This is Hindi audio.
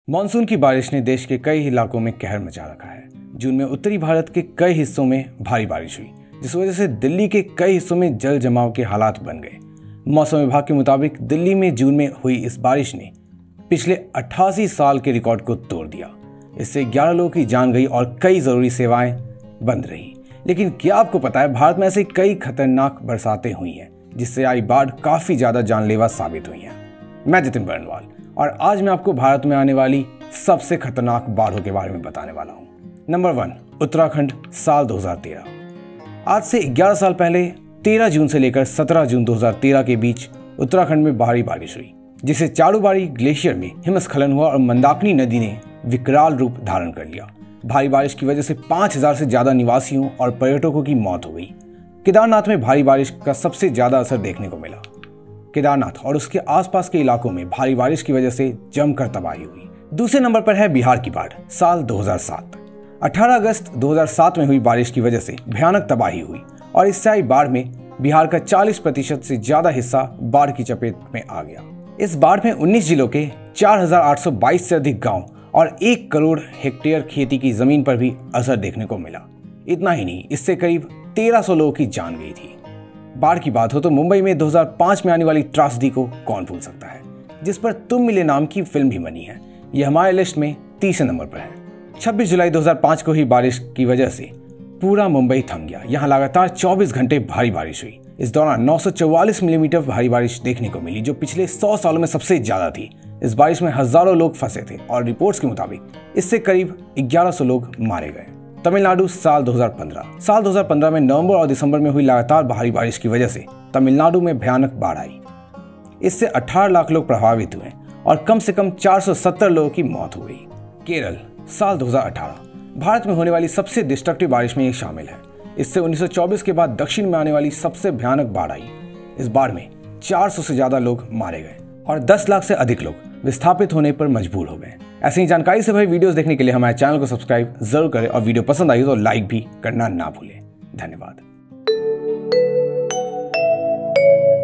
मानसून की बारिश ने देश के कई इलाकों में कहर मचा रखा है। जून में उत्तरी भारत के कई हिस्सों में भारी बारिश हुई, जिस वजह से दिल्ली के कई हिस्सों में जल जमाव के हालात बन गए। मौसम विभाग के मुताबिक दिल्ली में जून में हुई इस बारिश ने पिछले 88 साल के रिकॉर्ड को तोड़ दिया। इससे 11 लोगों की जान गई और कई जरूरी सेवाएं बंद रही। लेकिन क्या आपको पता है, भारत में ऐसी कई खतरनाक बरसातें हुई हैं जिससे आई बाढ़ काफी ज्यादा जानलेवा साबित हुई है। मैं जितिन बर्नवाल और आज मैं आपको भारत में आने वाली सबसे खतरनाक बाढ़ों के बारे में बताने वाला हूँ। नंबर 1, उत्तराखंड, साल 2013। आज से 11 साल पहले 13 जून से लेकर 17 जून 2013 के बीच उत्तराखंड में भारी बारिश हुई, जिससे चारूबाड़ी ग्लेशियर में हिमस्खलन हुआ और मंदाकिनी नदी ने विकराल रूप धारण कर लिया। भारी बारिश की वजह से 5000 से ज्यादा निवासियों और पर्यटकों की मौत हो गई। केदारनाथ में भारी बारिश का सबसे ज्यादा असर देखने को मिला। केदारनाथ और उसके आसपास के इलाकों में भारी बारिश की वजह से जमकर तबाही हुई। दूसरे नंबर पर है बिहार की बाढ़, साल 2007। 18 अगस्त 2007 में हुई बारिश की वजह से भयानक तबाही हुई और इससे आई बाढ़ में बिहार का 40% से ज्यादा हिस्सा बाढ़ की चपेट में आ गया। इस बाढ़ में 19 जिलों के 4822 से अधिक गांव और 1 करोड़ हेक्टेयर खेती की जमीन पर भी असर देखने को मिला। इतना ही नहीं, इससे करीब 1300 लोगों की जान गई थी। बाढ़ की बात हो तो मुंबई में 2005 में आने वाली त्रासदी को कौन भूल सकता है, जिस पर तुम मिले नाम की फिल्म भी बनी है। यह हमारे लिस्ट में तीसरे नंबर पर है। 26 जुलाई 2005 को हुई बारिश की वजह से पूरा मुंबई थम गया। यहाँ लगातार 24 घंटे भारी बारिश हुई। इस दौरान 944 मिलीमीटर भारी बारिश देखने को मिली, जो पिछले 100 सालों में सबसे ज्यादा थी। इस बारिश में हजारों लोग फंसे थे और रिपोर्ट्स के मुताबिक इससे करीब 1100 लोग मारे गए। तमिलनाडु, साल 2015। साल 2015 में नवंबर और दिसंबर में हुई लगातार भारी बारिश की वजह से तमिलनाडु में भयानक बाढ़ आई। इससे 18 लाख लोग प्रभावित हुए और कम से कम 470 लोगों की मौत हो गई। केरल, साल 2018। भारत में होने वाली सबसे डिस्ट्रक्टिव बारिश में ये शामिल है। इससे 1924 के बाद दक्षिण में आने वाली सबसे भयानक बाढ़ आई। इस बाढ़ में 400 से ज्यादा लोग मारे गए और 10 लाख से अधिक लोग विस्थापित होने पर मजबूर हो गए। ऐसी ही जानकारी से भरी वीडियोस देखने के लिए हमारे चैनल को सब्सक्राइब जरूर करें और वीडियो पसंद आई तो लाइक भी करना ना भूलें। धन्यवाद।